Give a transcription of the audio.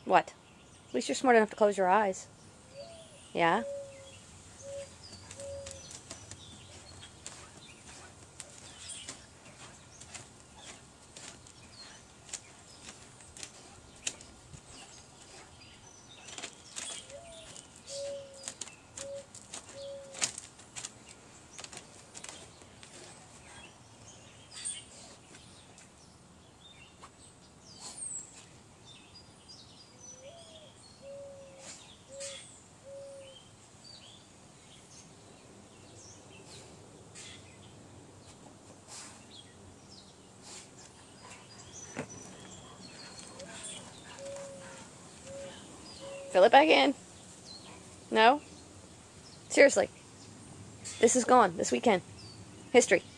What? At least you're smart enough to close your eyes. Yeah? Fill it back in. No? Seriously. This is gone this weekend. History.